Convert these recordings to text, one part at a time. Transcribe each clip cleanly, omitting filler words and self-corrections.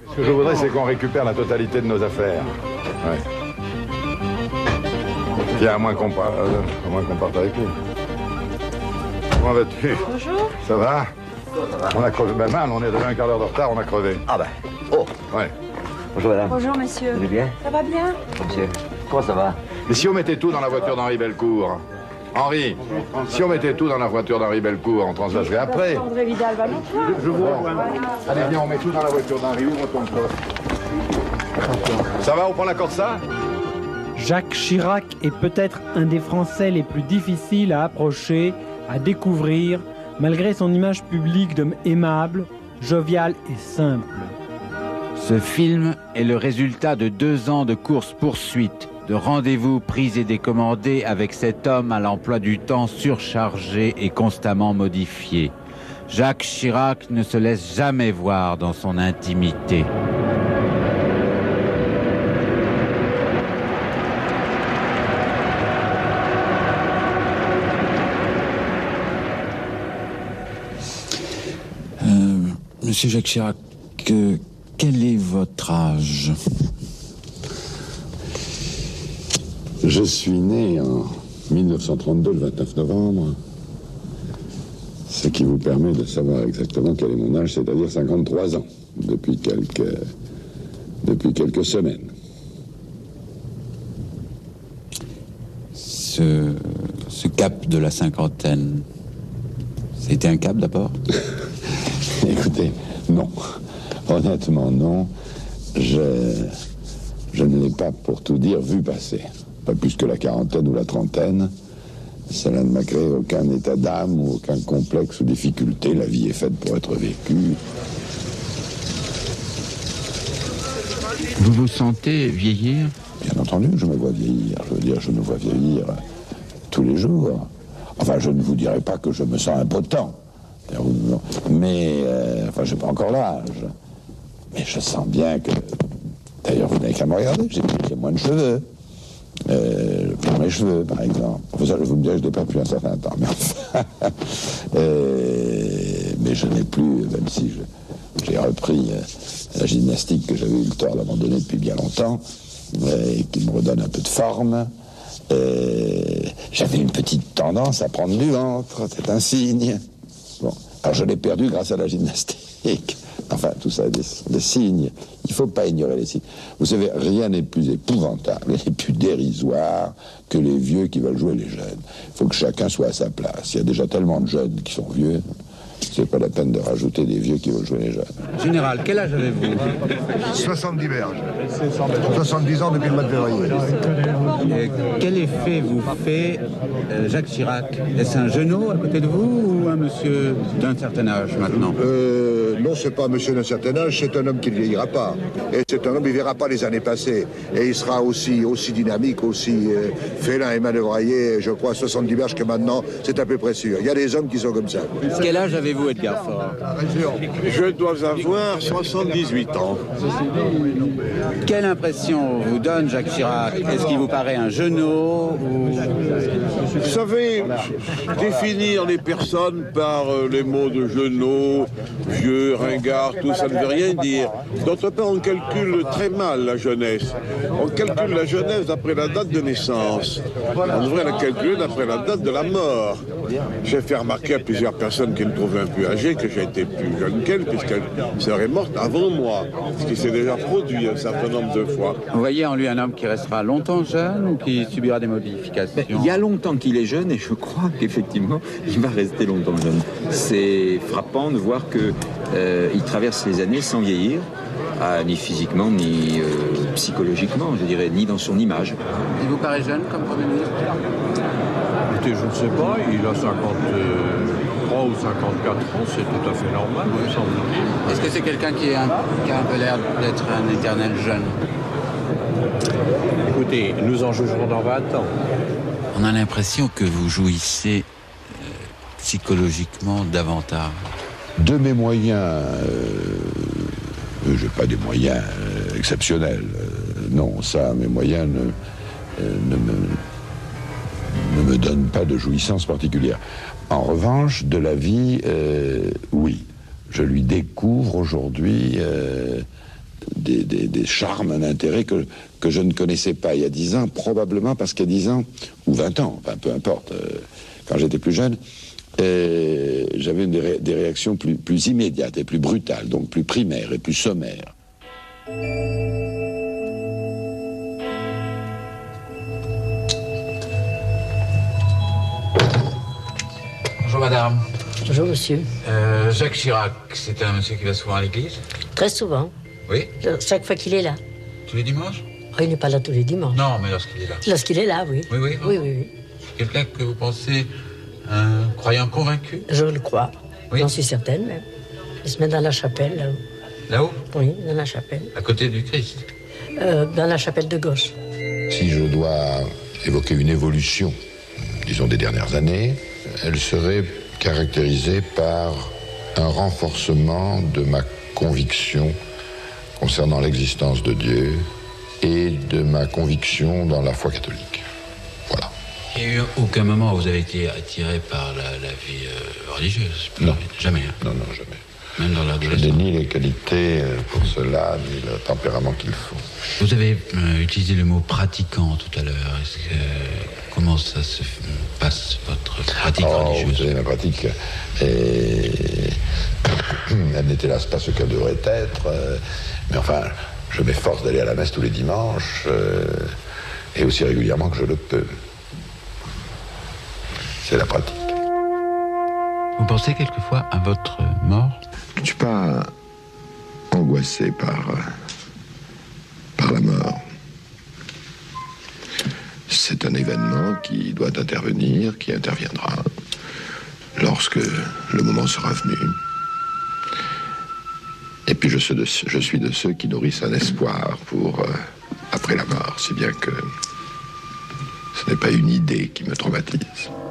Ce que je voudrais, c'est qu'on récupère la totalité de nos affaires. Ouais. Tiens, à moins qu'on parte avec lui. Comment vas-tu? Bonjour. Ça va? On a crevé. Ben mal, on est déjà un quart d'heure de retard, on a crevé. Ah ben, oh. Ouais. Bonjour madame. Bonjour monsieur. Vous allez bien? Ça va bien? Monsieur, comment ça va? Et si on mettait tout dans la voiture d'Henri Bellecour? Henri, si on mettait tout dans la voiture d'Henri Bellecour, on transvaserait après. André Vidal va nous voir. Je vous rejoins. Allez, viens, on met tout dans la voiture d'Henri. Ouvre ton coffre. Ça va, on prend la Corsa? Jacques Chirac est peut-être un des Français les plus difficiles à approcher, à découvrir, malgré son image publique d'homme aimable, jovial et simple. Ce film est le résultat de 2 ans de course-poursuite, de rendez-vous pris et décommandés avec cet homme à l'emploi du temps surchargé et constamment modifié. Jacques Chirac ne se laisse jamais voir dans son intimité. Monsieur Jacques Chirac, quel est votre âge? Je suis né en 1932, le 29 novembre, ce qui vous permet de savoir exactement quel est mon âge, c'est-à-dire 53 ans, depuis quelques semaines. Ce cap de la cinquantaine, c'était un cap d'abord? Écoutez, non. Honnêtement, non. Je ne l'ai pas, pour tout dire, vu passer. Pas plus que la quarantaine ou la trentaine. Cela ne m'a créé aucun état d'âme ou aucun complexe ou difficulté. La vie est faite pour être vécue. Vous vous sentez vieillir? Bien entendu, je me vois vieillir. Je veux dire, je me vois vieillir tous les jours. Enfin, je ne vous dirai pas que je me sens impotent. Mais, enfin, je n'ai pas encore l'âge. Mais je sens bien que... D'ailleurs, vous n'avez qu'à me regarder, j'ai moins de cheveux. Je perds mes cheveux, par exemple. Enfin, ça, vous me direz, je n'ai pas depuis un certain temps. Mais enfin... mais je n'ai plus, même si j'ai repris la gymnastique que j'avais eu le tort d'abandonner depuis bien longtemps, et qui me redonne un peu de forme. J'avais une petite tendance à prendre du ventre, c'est un signe. Bon, alors je l'ai perdu grâce à la gymnastique. Enfin, tout ça, des signes. Il ne faut pas ignorer les signes. Vous savez, rien n'est plus épouvantable et plus dérisoire que les vieux qui veulent jouer les jeunes. Il faut que chacun soit à sa place. Il y a déjà tellement de jeunes qui sont vieux. C'est pas la peine de rajouter des vieux qui veulent jouer les jeunes. Général, quel âge avez-vous? 70 berges. 70 ans depuis le mois de février. Quel effet vous fait Jacques Chirac? Est-ce un genou à côté de vous ou un monsieur d'un certain âge maintenant? Non, c'est pas un monsieur d'un certain âge, c'est un homme qui ne vieillira pas. Et c'est un homme qui ne verra pas les années passées. Et il sera aussi dynamique, aussi félin et manœuvrier, je crois, à 70 berges que maintenant, c'est à peu près sûr. Il y a des hommes qui sont comme ça. Quel âge avez-vous, Edgar Faure? Je dois avoir 78 ans. Quelle impression vous donne Jacques Chirac? Est-ce qu'il vous paraît un genou ou... Vous savez, définir les personnes par les mots de genou, vieux, ringard, tout ça ne veut rien dire. D'autre part, on calcule très mal la jeunesse. On calcule la jeunesse d'après la date de naissance. On devrait la calculer d'après la date de la mort. J'ai fait remarquer à plusieurs personnes qui me trouvaient un peu âgées que j'ai été plus jeune qu'elles, puisqu'elle serait morte avant moi, ce qui s'est déjà produit un certain nombre de fois. Vous voyez en lui un homme qui restera longtemps jeune ou qui subira des modifications? Il y a longtemps qu'il est jeune et je crois qu'effectivement, il va rester longtemps jeune. C'est frappant de voir qu'il traverse les années sans vieillir, ni physiquement, ni psychologiquement, je dirais, ni dans son image. Il vous paraît jeune comme Premier ministre? Écoutez, je ne sais pas, il a 53 ou 54 ans, c'est tout à fait normal, me semble-t-il. Est-ce que c'est quelqu'un qui a un peu l'air d'être un éternel jeune? Écoutez, nous en jugerons dans 20 ans. On a l'impression que vous jouissez psychologiquement davantage. De mes moyens, j'ai pas des moyens exceptionnels. Non, ça, mes moyens ne me donnent pas de jouissance particulière. En revanche, de la vie, oui. Je lui découvre aujourd'hui des charmes, un intérêt que je ne connaissais pas il y a 10 ans, probablement parce qu'il y a 10 ans, ou 20 ans, enfin peu importe, quand j'étais plus jeune, j'avais des réactions plus immédiates et plus brutales, donc plus primaires et plus sommaires. Bonjour madame. Bonjour monsieur. Jacques Chirac, c'est un monsieur qui va souvent à l'église? Très souvent. Oui? Chaque fois qu'il est là. Tous les dimanches? Oh, il n'est pas là tous les dimanches. Non, mais lorsqu'il est là. Lorsqu'il est là, oui. Oui, oui. Oui, oui, oui. Quelqu'un que vous pensez un croyant convaincu? Je le crois. Oui. J'en suis certaine même. Il se met dans la chapelle, là-haut. Là-haut? Oui, dans la chapelle. À côté du Christ? Dans la chapelle de gauche. Si je dois évoquer une évolution, disons des dernières années, elle serait caractérisée par un renforcement de ma conviction concernant l'existence de Dieu et de ma conviction dans la foi catholique. Voilà. Il n'y a eu aucun moment où vous avez été attiré par la vie religieuse? Non. Jamais? Hein. Non, non, jamais. Même dans Je l'adolescence? n'ai ni les qualités pour cela, ni le tempérament qu'il faut. Vous avez utilisé le mot pratiquant tout à l'heure. Comment ça se passe, votre pratique religieuse? Vous savez, ma pratique, elle n'était là pas ce qu'elle devrait être, mais enfin, je m'efforce d'aller à la messe tous les dimanches, et aussi régulièrement que je le peux. C'est la pratique. Vous pensez quelquefois à votre mort? Je ne suis pas angoissé par la mort. C'est un événement qui doit intervenir, qui interviendra lorsque le moment sera venu. Et puis je suis de ceux qui nourrissent un espoir pour après la mort, si bien que ce n'est pas une idée qui me traumatise.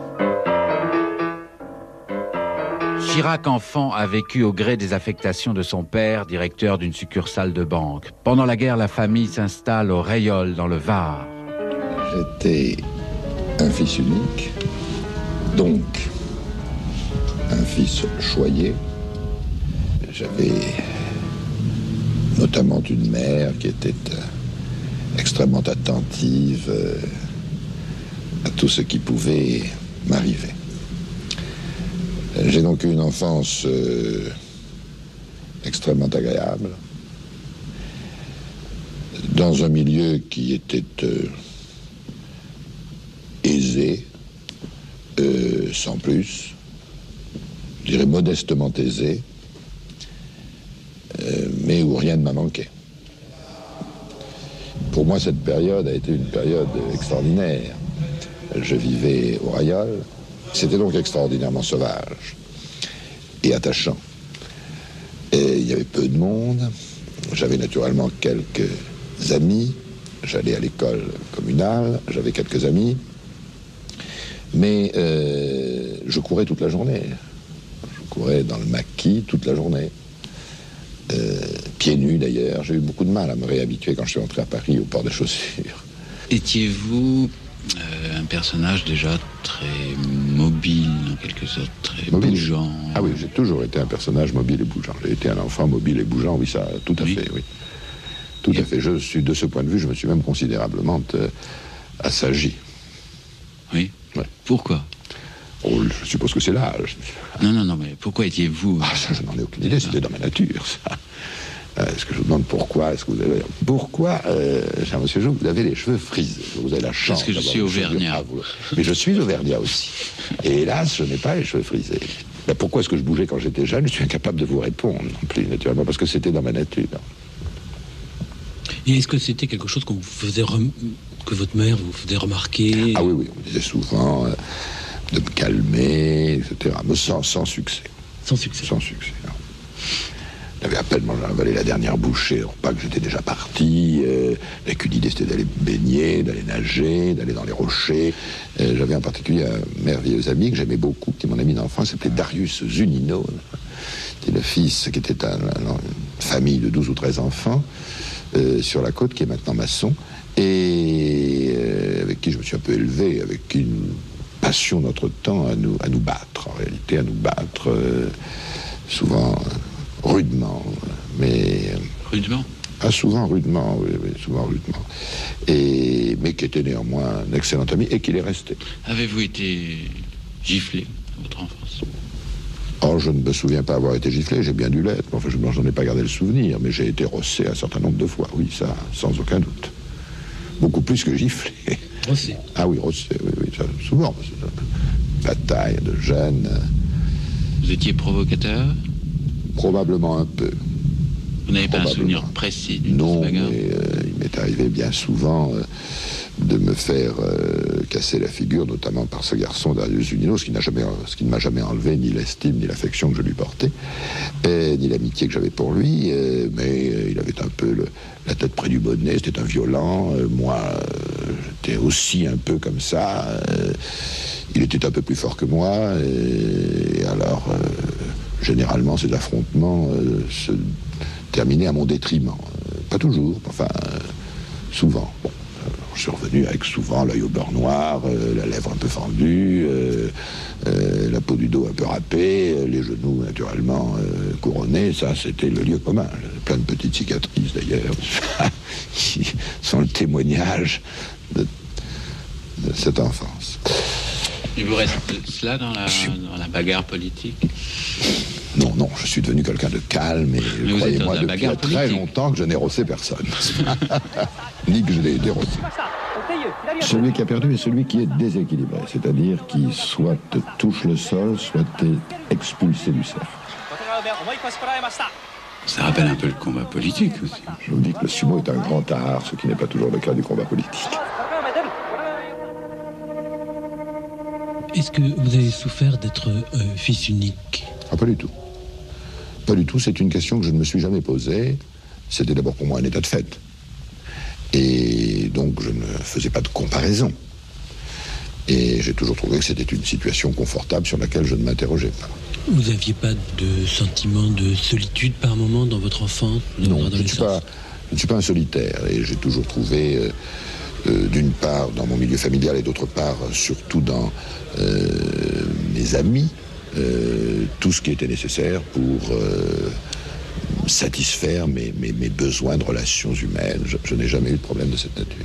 Chirac, enfant, a vécu au gré des affectations de son père, directeur d'une succursale de banque. Pendant la guerre, la famille s'installe au Rayol, dans le Var. J'étais un fils unique, donc un fils choyé. J'avais notamment une mère qui était extrêmement attentive à tout ce qui pouvait m'arriver. J'ai donc eu une enfance extrêmement agréable, dans un milieu qui était aisé, sans plus, je dirais modestement aisé, mais où rien ne m'a manqué. Pour moi, cette période a été une période extraordinaire. Je vivais au Rayol. C'était donc extraordinairement sauvage et attachant. Et il y avait peu de monde. J'avais naturellement quelques amis. J'allais à l'école communale. J'avais quelques amis. Mais je courais toute la journée. Je courais dans le maquis toute la journée. Pieds nus d'ailleurs. J'ai eu beaucoup de mal à me réhabituer quand je suis entré à Paris au port des chaussures. Étiez-vous un personnage déjà très mobile, en quelque sorte, très bougeant? Ah oui, j'ai toujours été un personnage mobile et bougeant. J'ai été un enfant mobile et bougeant, oui, ça, tout à fait, oui. Tout à fait. Je suis, de ce point de vue, je me suis même considérablement assagi. Oui? Ouais. Pourquoi? Oh, je suppose que c'est l'âge. Non, mais pourquoi étiez-vous? Ah, ça, je n'en ai aucune idée, c'était dans ma nature, ça. Est-ce que je vous demande pourquoi? Pourquoi, cher monsieur Jo, vous avez les cheveux frisés? Vous avez la chance. Parce que je suis auvergnat. Mais je suis auvergnat aussi. Et hélas, je n'ai pas les cheveux frisés. Mais pourquoi est-ce que je bougeais quand j'étais jeune? Je suis incapable de vous répondre non plus, naturellement, parce que c'était dans ma nature. Et est-ce que c'était quelque chose qu'on vous faisait que votre mère vous faisait remarquer? Ah oui, on me disait souvent de me calmer, etc. Mais sans succès. Sans succès? Sans succès, non. J'avais à peine avalé la dernière bouchée, alors pas que j'étais déjà parti. La qu'une idée, c'était d'aller baigner, d'aller nager, d'aller dans les rochers. J'avais en particulier un merveilleux ami que j'aimais beaucoup, qui est mon ami d'enfance, il s'appelait Darius Zunino. C'était le fils qui était une famille de 12 ou 13 enfants sur la côte, qui est maintenant maçon, et avec qui je me suis un peu élevé, avec une passion notre temps à nous battre, en réalité, à nous battre souvent... rudement, mais... Rudement? Ah, souvent rudement, oui, souvent rudement. Mais qui était néanmoins un excellent ami et qui l'est resté. Avez-vous été giflé dans votre enfance? Oh, je ne me souviens pas avoir été giflé, j'ai bien dû l'être. Enfin, je n'en ai pas gardé le souvenir, mais j'ai été rossé un certain nombre de fois, oui, ça, sans aucun doute. Beaucoup plus que giflé. Rossé? Ah oui, rossé, oui, ça, souvent. Bataille de jeunes. Vous étiez provocateur? Probablement un peu. Vous n'avez pas un souvenir précis d'une Non, bagarre? mais il m'est arrivé bien souvent de me faire casser la figure, notamment par ce garçon Darius Zunino, ce qui ne m'a jamais enlevé ni l'estime, ni l'affection que je lui portais, ni l'amitié que j'avais pour lui, mais il avait un peu la tête près du bonnet, c'était un violent, moi j'étais aussi un peu comme ça, il était un peu plus fort que moi, et alors généralement ces affrontements se terminaient à mon détriment, pas toujours, enfin souvent, bon. Je suis revenu avec souvent l'œil au beurre noir, la lèvre un peu fendue, la peau du dos un peu râpée, les genoux naturellement couronnés. Ça, c'était le lieu commun. Plein de petites cicatrices d'ailleurs, qui sont le témoignage de cette enfance. Il vous reste cela dans la bagarre politique? Non, non, je suis devenu quelqu'un de calme et croyez-moi, depuis très longtemps que je n'ai rossé personne. Ni que je l'ai dérossé. Celui qui a perdu est celui qui est déséquilibré, c'est-à-dire qui soit touche le sol, soit est expulsé du cercle. Ça rappelle un peu le combat politique aussi. Je vous dis que le sumo est un grand art, ce qui n'est pas toujours le cas du combat politique. Est-ce que vous avez souffert d'être fils unique? Ah, pas du tout. Pas du tout, c'est une question que je ne me suis jamais posée. C'était d'abord pour moi un état de fait. Et donc je ne faisais pas de comparaison. Et j'ai toujours trouvé que c'était une situation confortable sur laquelle je ne m'interrogeais pas. Vous n'aviez pas de sentiment de solitude par moment dans votre enfance? Non, je ne suis pas un solitaire. Et j'ai toujours trouvé, d'une part dans mon milieu familial et d'autre part surtout dans mes amis, tout ce qui était nécessaire pour satisfaire mes besoins de relations humaines. Je n'ai jamais eu de problème de cette nature.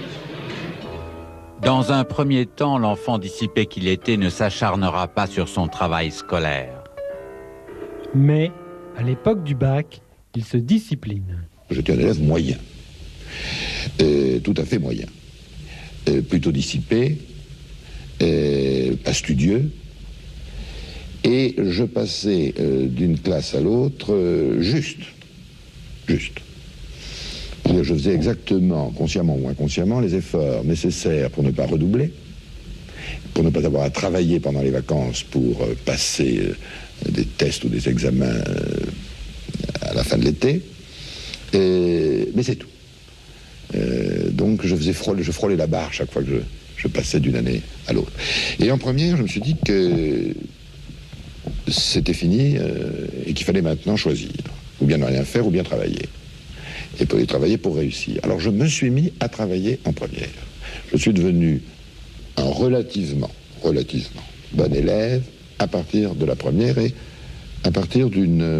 Dans un premier temps, l'enfant dissipé qu'il était ne s'acharnera pas sur son travail scolaire. Mais, à l'époque du bac, il se discipline. J'étais un élève moyen, tout à fait moyen, plutôt dissipé, pas studieux, et je passais d'une classe à l'autre juste. C'est-à-dire, je faisais exactement, consciemment ou inconsciemment, les efforts nécessaires pour ne pas redoubler, pour ne pas avoir à travailler pendant les vacances pour passer des tests ou des examens à la fin de l'été, mais c'est tout. Donc je frôlais la barre chaque fois que je passais d'une année à l'autre. Et en première, je me suis dit que c'était fini et qu'il fallait maintenant choisir, ou bien ne rien faire, ou bien travailler. Et pour y travailler pour réussir. Alors je me suis mis à travailler en première. Je suis devenu un relativement bon élève à partir de la première et à partir de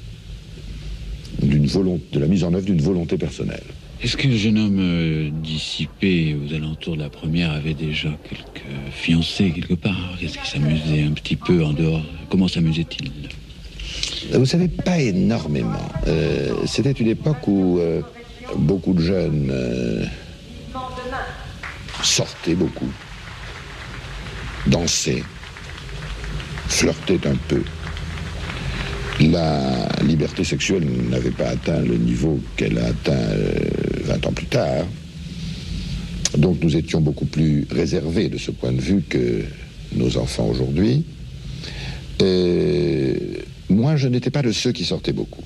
la mise en œuvre d'une volonté personnelle. Est-ce que le jeune homme dissipé aux alentours de la première avait déjà quelques fiancés quelque part? Est-ce qu'il s'amusait un petit peu en dehors? Comment s'amusait-il? Vous savez, pas énormément. C'était une époque où beaucoup de jeunes sortaient beaucoup, dansaient, flirtaient un peu. La liberté sexuelle n'avait pas atteint le niveau qu'elle a atteint 20 ans plus tard. Donc nous étions beaucoup plus réservés de ce point de vue que nos enfants aujourd'hui. Moi, je n'étais pas de ceux qui sortaient beaucoup.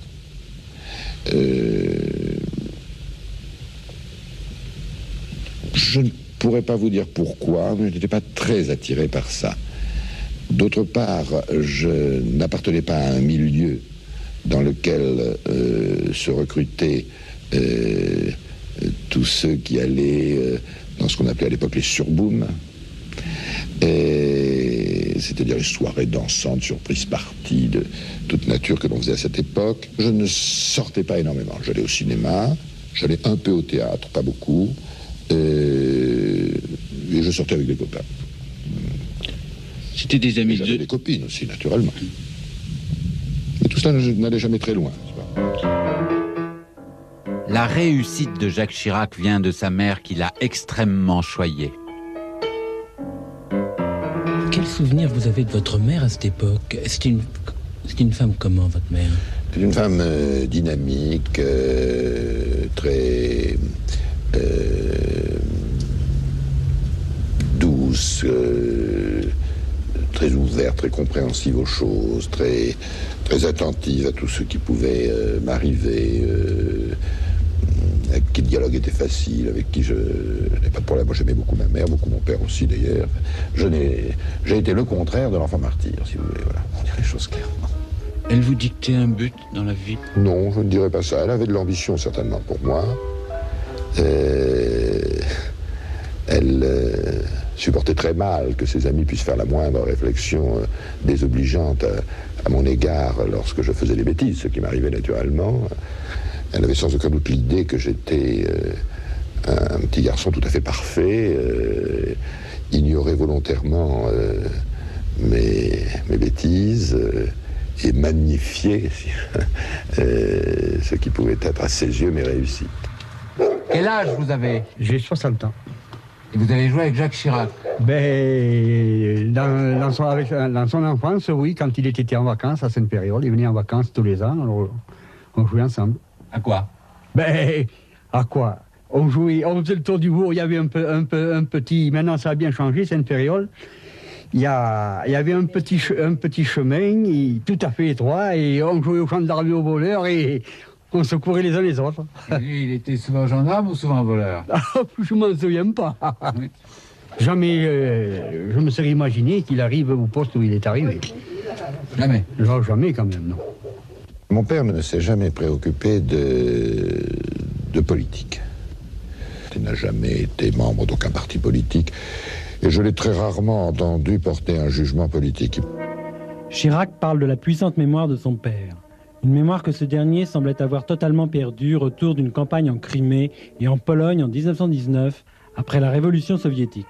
Je ne pourrais pas vous dire pourquoi, mais je n'étais pas très attiré par ça. D'autre part, je n'appartenais pas à un milieu dans lequel se recrutaient tous ceux qui allaient dans ce qu'on appelait à l'époque les surbooms. Et c'est-à-dire les soirées dansantes, surprises parties de toute nature que l'on faisait à cette époque. Je ne sortais pas énormément. J'allais au cinéma, j'allais un peu au théâtre, pas beaucoup, et je sortais avec des copains. C'était des amis J'avais des copines aussi, naturellement. Mais tout cela n'allait jamais très loin. La réussite de Jacques Chirac vient de sa mère qui l'a extrêmement choyé. Quel souvenir vous avez de votre mère à cette époque? C'était une femme comment, votre mère? C'est une femme dynamique, très douce, très ouverte, très compréhensive aux choses, très attentive à tout ce qui pouvait m'arriver, avec qui le dialogue était facile, avec qui je n'ai pas de problème. Moi, j'aimais beaucoup ma mère, beaucoup mon père aussi d'ailleurs. J'ai été le contraire de l'enfant martyr, si vous voulez. Voilà, on dirait les choses clairement. Elle vous dictait un but dans la vie? Non, je ne dirais pas ça. Elle avait de l'ambition certainement pour moi. Elle supportait très mal que ses amis puissent faire la moindre réflexion désobligeante à mon égard lorsque je faisais des bêtises, ce qui m'arrivait naturellement. Elle avait sans aucun doute l'idée que j'étais un petit garçon tout à fait parfait, ignorait volontairement mes bêtises et magnifiait ce qui pouvait être à ses yeux mes réussites. Quel âge vous avez? J'ai 60 ans. Et vous avez joué avec Jacques Chirac? Dans son enfance, oui, quand il était en vacances à Sainte-Période, il venait en vacances tous les ans, alors on jouait ensemble. À quoi? À quoi? On faisait le tour du bourg, il y avait un petit... Maintenant, ça a bien changé, Sainte-Période. Il y avait un petit chemin, tout à fait étroit, et on jouait au gendarme et au voleur, et on se courait les uns les autres. Et lui, il était souvent gendarme ou souvent voleur? Je m'en souviens pas. Jamais, je me serais imaginé qu'il arrive au poste où il est arrivé. Jamais? Non, jamais quand même, non. Mon père ne s'est jamais préoccupé de politique. Il n'a jamais été membre d'aucun parti politique. Et je l'ai très rarement entendu porter un jugement politique. Chirac parle de la puissante mémoire de son père. Une mémoire que ce dernier semblait avoir totalement perdue retour d'une campagne en Crimée et en Pologne en 1919, après la révolution soviétique.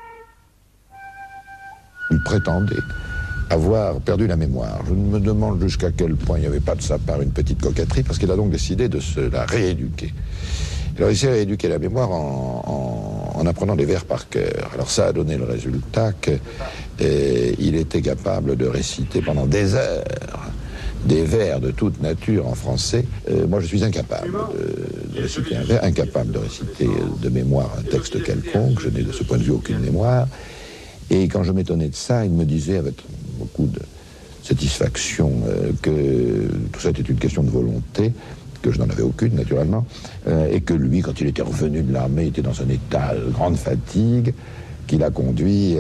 Il prétendait avoir perdu la mémoire. Je me demande jusqu'à quel point il n'y avait pas de sa part une petite coquetterie, parce qu'il a donc décidé de se la rééduquer. Alors il s'est rééduqué la mémoire en apprenant des vers par cœur. Alors ça a donné le résultat qu'il était capable de réciter pendant des heures des vers de toute nature en français. Moi je suis incapable de réciter un vers, incapable de réciter de mémoire un texte quelconque. Je n'ai de ce point de vue aucune mémoire. Et quand je m'étonnais de ça, il me disait avec beaucoup de satisfaction que tout ça était une question de volonté, que je n'en avais aucune naturellement, et que lui, quand il était revenu de l'armée, était dans un état de grande fatigue, qu'il avait conduit,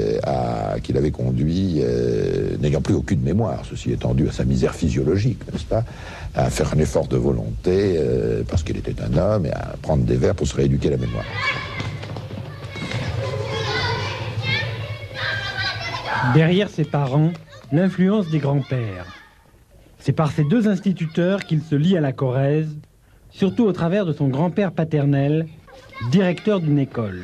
n'ayant plus aucune mémoire, ceci étant dû à sa misère physiologique, n'est-ce pas, à faire un effort de volonté, parce qu'il était un homme, et à prendre des vers pour se rééduquer la mémoire. Derrière ses parents, l'influence des grands-pères. C'est par ces deux instituteurs qu'il se lie à la Corrèze, surtout au travers de son grand-père paternel, directeur d'une école.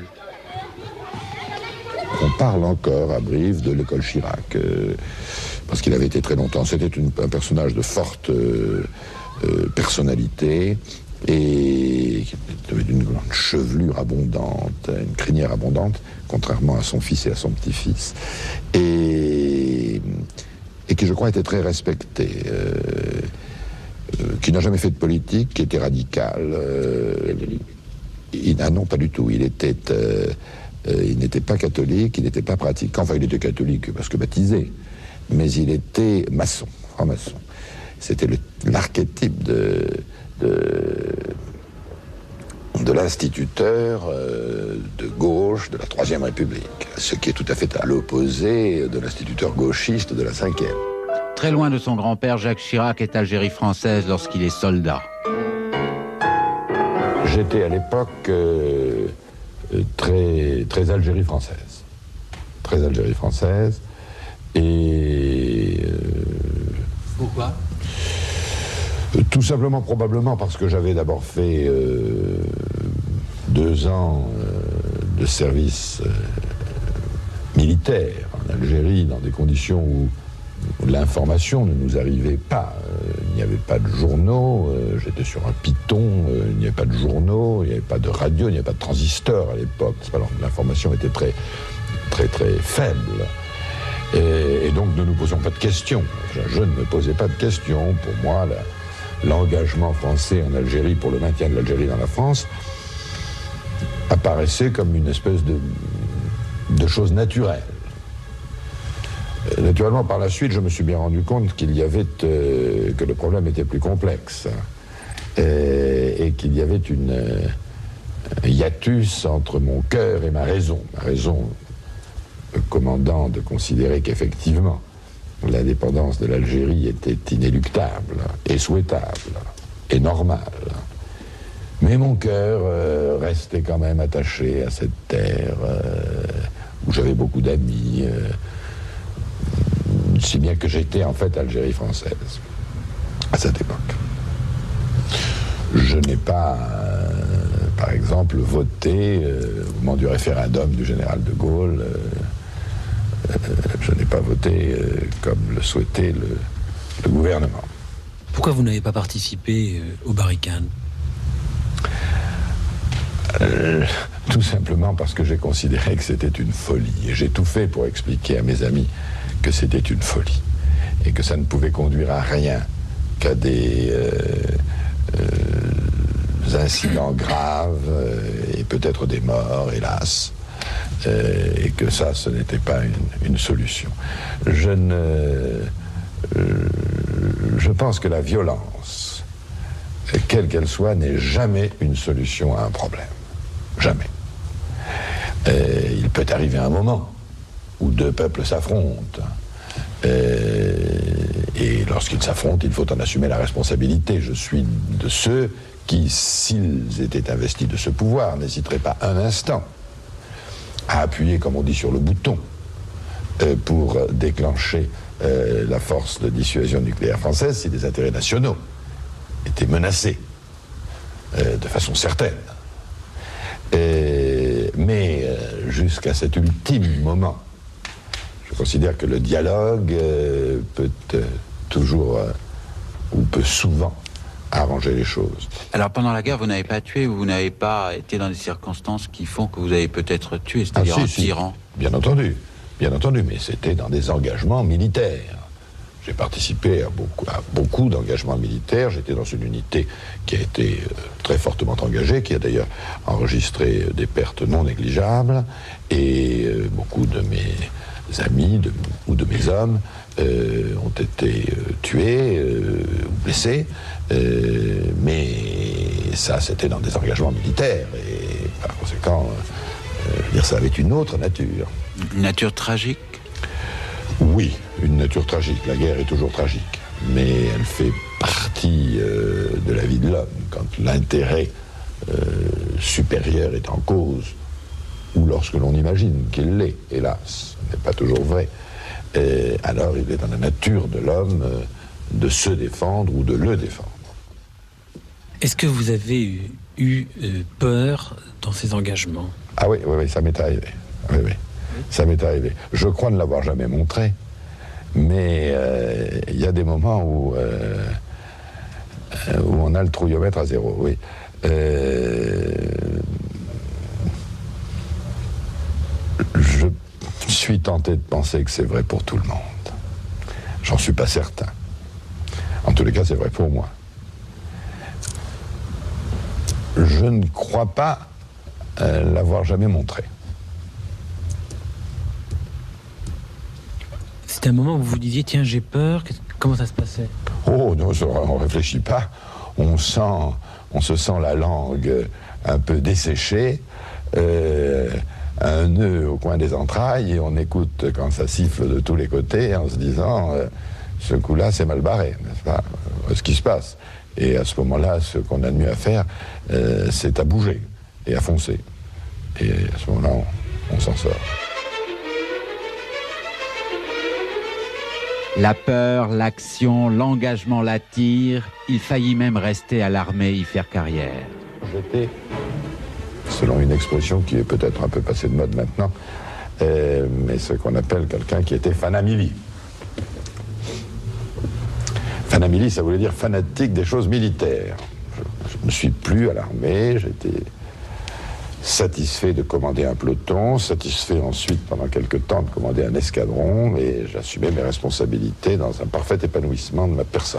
On parle encore à Brive de l'école Chirac, parce qu'il avait été très longtemps. C'était un personnage de forte personnalité, et qui avait une grande chevelure abondante, une crinière abondante, contrairement à son fils et à son petit-fils, et qui, je crois, était très respecté, qui n'a jamais fait de politique, qui était radical. Non, pas du tout. Il n'était pas catholique, il n'était pas pratiquant. Enfin, il était catholique parce que baptisé, mais il était maçon, franc-maçon. C'était l'archétype de l'instituteur de gauche de la Troisième République, ce qui est tout à fait à l'opposé de l'instituteur gauchiste de la Cinquième. Très loin de son grand-père, Jacques Chirac est Algérie française lorsqu'il est soldat. J'étais à l'époque très Algérie française. Très Algérie française. Et... Pourquoi ? Tout simplement, probablement, parce que j'avais d'abord fait 2 ans de service militaire en Algérie, dans des conditions où l'information ne nous arrivait pas. Il n'y avait pas de journaux, j'étais sur un piton, il n'y avait pas de journaux, il n'y avait pas de radio, il n'y avait pas de transistor à l'époque. Alors, l'information était très, très, très faible. Et donc, ne nous posions pas de questions. Je ne me posais pas de questions. Pour moi, l'engagement français en Algérie pour le maintien de l'Algérie dans la France apparaissait comme une espèce de chose naturelle. Naturellement, par la suite, je me suis bien rendu compte qu'il y avait que le problème était plus complexe et qu'il y avait un hiatus entre mon cœur et ma raison. Ma raison commandant de considérer qu'effectivement l'indépendance de l'Algérie était inéluctable et souhaitable et normale. Mais mon cœur restait quand même attaché à cette terre où j'avais beaucoup d'amis, si bien que j'étais en fait Algérie française à cette époque. Je n'ai pas, par exemple, voté au moment du référendum du général de Gaulle. Je n'ai pas voté comme le souhaitait le gouvernement. Pourquoi vous n'avez pas participé aux barricades ? Tout simplement parce que j'ai considéré que c'était une folie. Et j'ai tout fait pour expliquer à mes amis que c'était une folie. Et que ça ne pouvait conduire à rien qu'à des incidents graves et peut-être des morts, hélas. Et que ça, ce n'était pas une solution. Je pense que la violence, quelle qu'elle soit, n'est jamais une solution à un problème. Jamais. Il peut arriver un moment où 2 peuples s'affrontent. Et lorsqu'ils s'affrontent, il faut en assumer la responsabilité. Je suis de ceux qui, s'ils étaient investis de ce pouvoir, n'hésiteraient pas un instant à appuyer, comme on dit, sur le bouton pour déclencher la force de dissuasion nucléaire française si des intérêts nationaux étaient menacés de façon certaine. Mais jusqu'à cet ultime moment, je considère que le dialogue peut toujours, ou peut souvent, arranger les choses. Alors pendant la guerre, vous n'avez pas tué, ou vous n'avez pas été dans des circonstances qui font que vous avez peut-être tué, c'est-à-dire un tyran. Bien entendu, mais c'était dans des engagements militaires. J'ai participé à beaucoup d'engagements militaires. J'étais dans une unité qui a été très fortement engagée, qui a d'ailleurs enregistré des pertes non négligeables, et beaucoup de mes amis ou de mes hommes ont été tués ou blessés, mais ça, c'était dans des engagements militaires, et par conséquent, je veux dire, ça avait une autre nature. Une nature tragique ? Oui, une nature tragique. La guerre est toujours tragique, mais elle fait partie de la vie de l'homme. Quand l'intérêt supérieur est en cause, ou lorsque l'on imagine qu'il l'est, hélas, ce n'est pas toujours vrai, alors il est dans la nature de l'homme de se défendre ou de le défendre. Est-ce que vous avez eu peur dans ces engagements ? Ah oui, ça m'est arrivé. Oui. Ça m'est arrivé. Je crois ne l'avoir jamais montré, mais il y a des moments où on a le trouillomètre à 0, oui. Je suis tenté de penser que c'est vrai pour tout le monde. J'en suis pas certain. En tous les cas, c'est vrai pour moi. Je ne crois pas l'avoir jamais montré. C'était un moment où vous vous disiez, tiens, j'ai peur. Comment ça se passait ? Oh non, on ne réfléchit pas. On se sent la langue un peu desséchée, un nœud au coin des entrailles, et on écoute quand ça siffle de tous les côtés en se disant ce coup-là, c'est mal barré, n'est-ce pas ? Ce qui se passe. Et à ce moment-là, ce qu'on a de mieux à faire, c'est à bouger et à foncer. Et à ce moment-là, on s'en sort. La peur, l'action, l'engagement l'attirent. Il faillit même rester à l'armée y faire carrière. J'étais, selon une expression qui est peut-être un peu passée de mode maintenant, mais ce qu'on appelle quelqu'un qui était fanamili. Fanamili, ça voulait dire fanatique des choses militaires. Je ne suis plus à l'armée, j'étais satisfait de commander un peloton, satisfait ensuite pendant quelque temps de commander un escadron, et j'assumais mes responsabilités dans un parfait épanouissement de ma personne.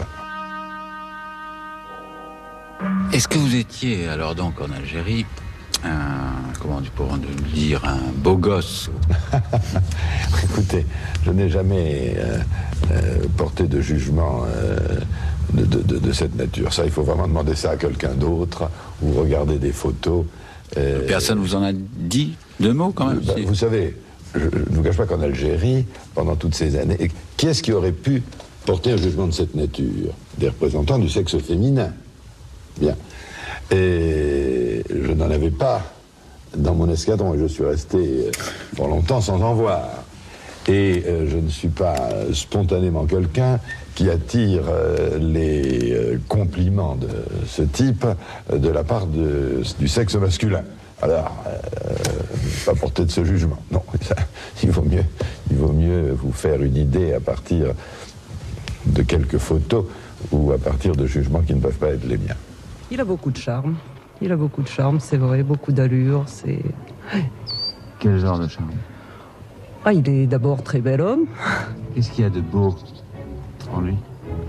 Est-ce que vous étiez alors donc en Algérie comment tu pourrais le dire, un beau gosse? Écoutez, je n'ai jamais porté de jugement de cette nature. Ça, il faut vraiment demander ça à quelqu'un d'autre ou regarder des photos. Personne vous en a dit deux mots quand même? Vous savez, je ne vous cache pas qu'en Algérie, pendant toutes ces années, qui est-ce qui aurait pu porter un jugement de cette nature? Des représentants du sexe féminin. Bien. Et je n'en avais pas dans mon escadron et je suis resté pour longtemps sans en voir. Et je ne suis pas spontanément quelqu'un qui attire les compliments de ce type de la part du sexe masculin. Alors, pas porter de ce jugement. Non, il vaut mieux vous faire une idée à partir de quelques photos ou à partir de jugements qui ne peuvent pas être les miens. Il a beaucoup de charme. Il a beaucoup de charme, c'est vrai, beaucoup d'allure, c'est... Quel genre de charme? Ah, il est d'abord très bel homme. Qu'est-ce qu'il y a de beau en lui?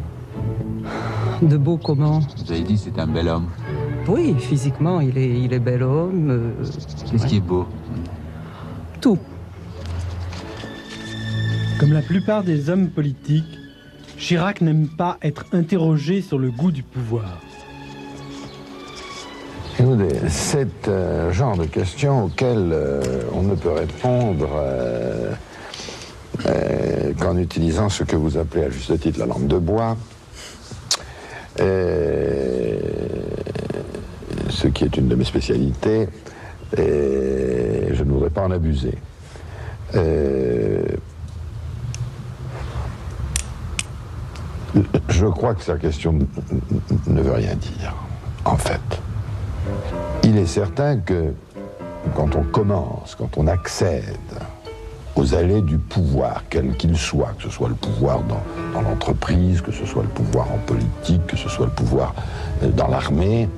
De beau comment? Vous avez dit c'est un bel homme. Oui, physiquement, il est bel homme. Qu'est-ce qui est beau? Tout. Comme la plupart des hommes politiques, Chirac n'aime pas être interrogé sur le goût du pouvoir. Écoutez, c'est un genre de questions auxquelles on ne peut répondre qu'en utilisant ce que vous appelez à juste titre la langue de bois, ce qui est une de mes spécialités, et je ne voudrais pas en abuser. Je crois que sa question ne veut rien dire, en fait. Il est certain que quand on commence, quand on accède aux allées du pouvoir, quel qu'il soit, que ce soit le pouvoir dans l'entreprise, que ce soit le pouvoir en politique, que ce soit le pouvoir dans l'armée,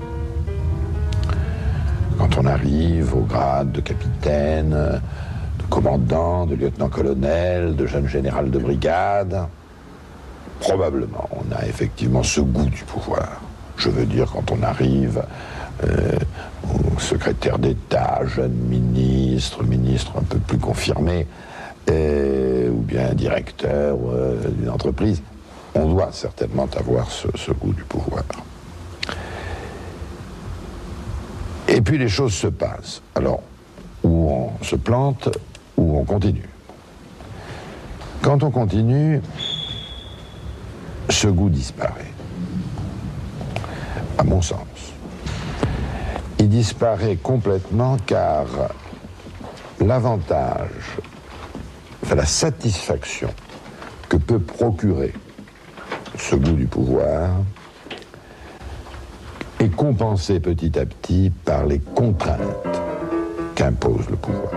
quand on arrive au grade de capitaine, de commandant, de lieutenant-colonel, de jeune général de brigade, probablement on a effectivement ce goût du pouvoir. Je veux dire, quand on arrive au secrétaire d'État, jeune ministre un peu plus confirmé, ou bien directeur d'une entreprise, on doit certainement avoir ce goût du pouvoir. Et puis les choses se passent. Alors, ou on se plante, ou on continue. Quand on continue, ce goût disparaît, à mon sens. Il disparaît complètement car l'avantage, enfin la satisfaction que peut procurer ce goût du pouvoir est compensé petit à petit par les contraintes qu'impose le pouvoir.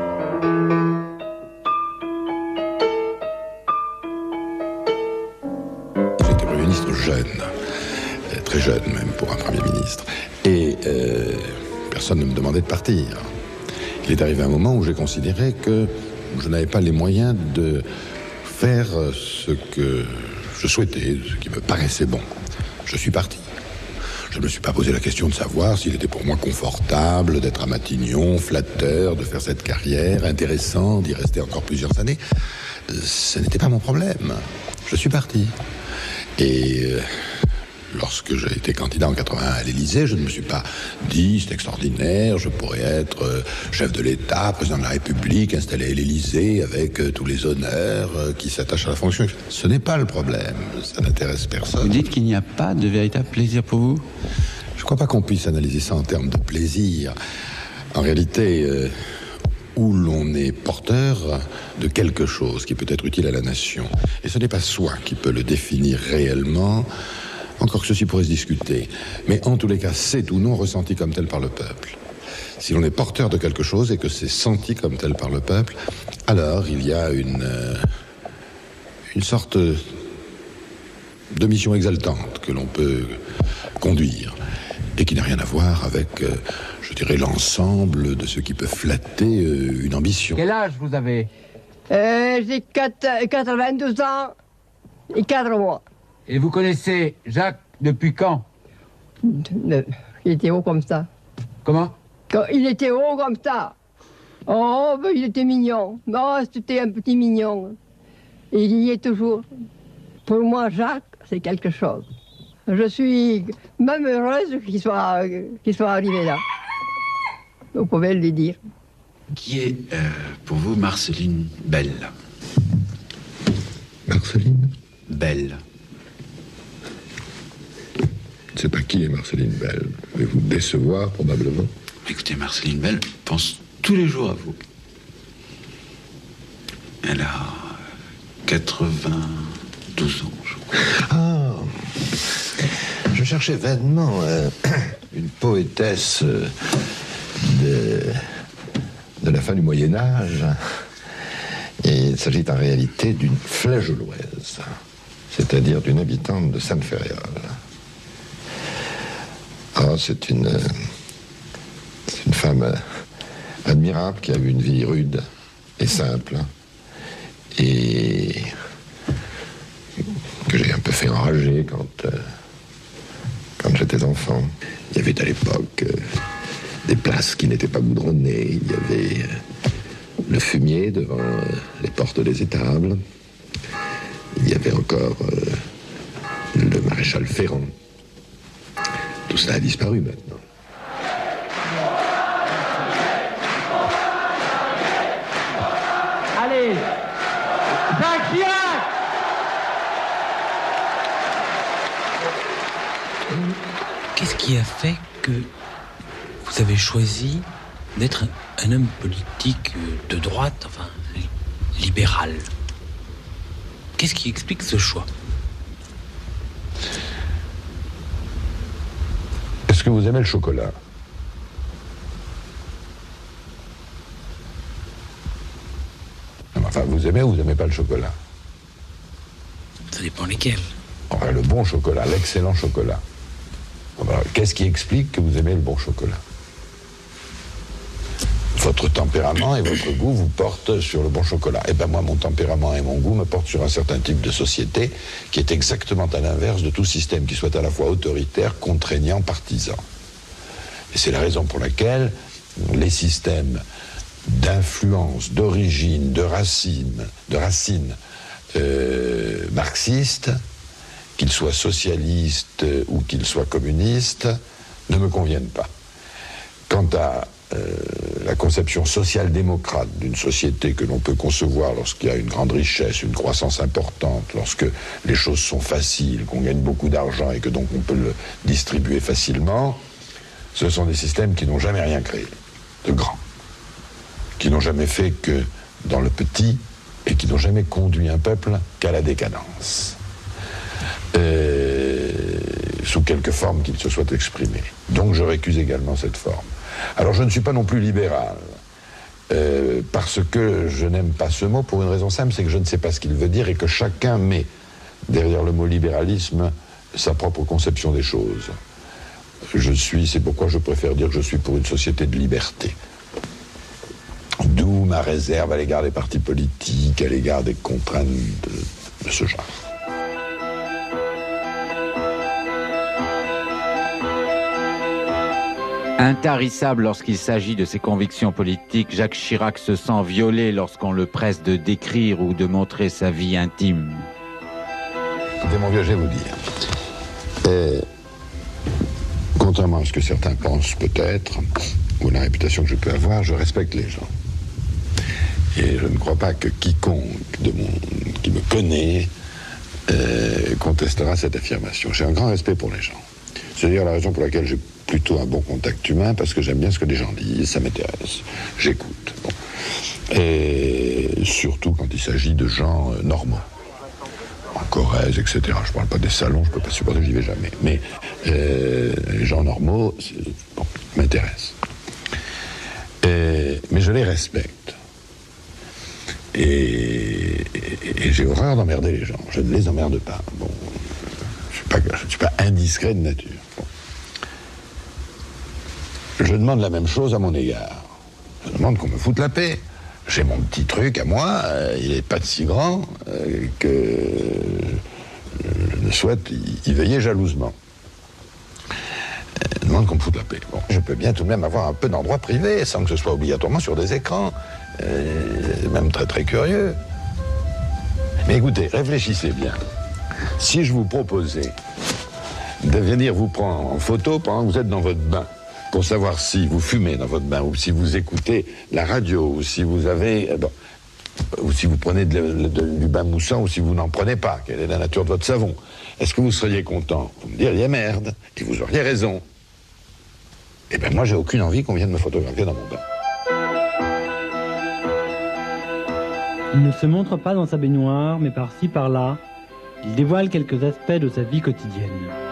J'étais Premier ministre jeune, très jeune même pour un Premier ministre, et personne ne me demandait de partir. Il est arrivé un moment où j'ai considéré que je n'avais pas les moyens de faire ce que je souhaitais, ce qui me paraissait bon. Je suis parti. Je ne me suis pas posé la question de savoir s'il était pour moi confortable d'être à Matignon, flatteur, de faire cette carrière, intéressant, d'y rester encore plusieurs années. Ce n'était pas mon problème. Je suis parti. Et lorsque j'ai été candidat en 81 à l'Élysée, je ne me suis pas dit, c'est extraordinaire, je pourrais être chef de l'État, président de la République, installé à l'Élysée avec tous les honneurs qui s'attachent à la fonction. Ce n'est pas le problème, ça n'intéresse personne. Vous dites qu'il n'y a pas de véritable plaisir pour vous? Je ne crois pas qu'on puisse analyser ça en termes de plaisir. En réalité, où l'on est porteur de quelque chose qui peut être utile à la nation. Et ce n'est pas soi qui peut le définir réellement, encore que ceci pourrait se discuter. Mais en tous les cas, c'est ou non ressenti comme tel par le peuple. Si l'on est porteur de quelque chose et que c'est senti comme tel par le peuple, alors il y a une sorte de mission exaltante que l'on peut conduire et qui n'a rien à voir avec, je dirais, l'ensemble de ce qui peut flatter une ambition. Quel âge vous avez? J'ai 92 ans et 4 mois. Et vous connaissez Jacques depuis quand? Il était haut comme ça. Comment? Quand il était haut comme ça. Oh, ben il était mignon. Oh, c'était un petit mignon. Et il y est toujours. Pour moi, Jacques, c'est quelque chose. Je suis même heureuse qu'il soit arrivé là. Vous pouvez le dire. Qui est pour vous Marceline Bell? Marceline Bell. Je ne sais pas qui est Marceline Bell. Je vais vous décevoir, probablement. Écoutez, Marceline Bell pense tous les jours à vous. Elle a 92 ans, je crois. Ah, je cherchais vainement une poétesse de la fin du Moyen-Âge. Et il s'agit en réalité d'une flageoloise, c'est-à-dire d'une habitante de Sainte-Féréole. Ah, c'est une femme admirable qui a eu une vie rude et simple et que j'ai un peu fait enrager quand j'étais enfant. Il y avait à l'époque des places qui n'étaient pas goudronnées, il y avait le fumier devant les portes des étables, il y avait encore le maréchal Ferrand. Tout cela a disparu maintenant. Allez, Jacques Chirac! Qu'est-ce qui a fait que vous avez choisi d'être un homme politique de droite, enfin, libéral? Qu'est-ce qui explique ce choix? Est-ce que vous aimez le chocolat? Enfin, vous aimez ou vous n'aimez pas le chocolat? Ça dépend lesquels. Enfin, le bon chocolat, l'excellent chocolat. Alors, qu'est-ce qui explique que vous aimez le bon chocolat? Votre tempérament et votre goût vous portent sur le bon chocolat. Eh bien, moi, mon tempérament et mon goût me portent sur un certain type de société qui est exactement à l'inverse de tout système qui soit à la fois autoritaire, contraignant, partisan. Et c'est la raison pour laquelle les systèmes d'influence, d'origine, de racines marxistes, qu'ils soient socialistes ou qu'ils soient communistes, ne me conviennent pas. Quant à la conception social-démocrate d'une société que l'on peut concevoir lorsqu'il y a une grande richesse, une croissance importante, lorsque les choses sont faciles, qu'on gagne beaucoup d'argent et que donc on peut le distribuer facilement, ce sont des systèmes qui n'ont jamais rien créé de grand, qui n'ont jamais fait que dans le petit et qui n'ont jamais conduit un peuple qu'à la décadence. Sous quelque forme qu'il se soit exprimé. Donc je récuse également cette forme. Alors je ne suis pas non plus libéral, parce que je n'aime pas ce mot pour une raison simple, c'est que je ne sais pas ce qu'il veut dire et que chacun met derrière le mot libéralisme sa propre conception des choses. C'est pourquoi je préfère dire que je suis pour une société de liberté. D'où ma réserve à l'égard des partis politiques, à l'égard des contraintes de ce genre. Intarissable lorsqu'il s'agit de ses convictions politiques, Jacques Chirac se sent violé lorsqu'on le presse de décrire ou de montrer sa vie intime. Écoutez, mon vieux, je vais vous dire. Contrairement à ce que certains pensent peut-être, ou la réputation que je peux avoir, je respecte les gens. Et je ne crois pas que quiconque qui me connaît contestera cette affirmation. J'ai un grand respect pour les gens. C'est d'ailleurs la raison pour laquelle j'ai plutôt un bon contact humain, parce que j'aime bien ce que les gens disent, ça m'intéresse. J'écoute. Bon. Et surtout quand il s'agit de gens normaux. En Corrèze, etc. Je ne parle pas des salons, je ne peux pas supporter, j'y vais jamais. Mais les gens normaux, bon, m'intéressent. Mais je les respecte. Et j'ai horreur d'emmerder les gens. Je ne les emmerde pas. Bon, je ne suis pas indiscret de nature. Bon. Je demande la même chose à mon égard. Je demande qu'on me foute la paix. J'ai mon petit truc à moi, il n'est pas si grand que je souhaite y veiller jalousement. Je demande qu'on me foute la paix. Bon, je peux bien tout de même avoir un peu d'endroit privé, sans que ce soit obligatoirement sur des écrans. Même très très curieux. Mais écoutez, réfléchissez bien. Si je vous proposais de venir vous prendre en photo pendant que vous êtes dans votre bain, pour savoir si vous fumez dans votre bain, ou si vous écoutez la radio, ou si vous avez... ou si vous prenez du bain moussant, ou si vous n'en prenez pas, quelle est la nature de votre savon. Est-ce que vous seriez content? Vous me diriez merde, et vous auriez raison. Eh bien moi j'ai aucune envie qu'on vienne me photographier dans mon bain. Il ne se montre pas dans sa baignoire, mais par-ci, par-là, il dévoile quelques aspects de sa vie quotidienne.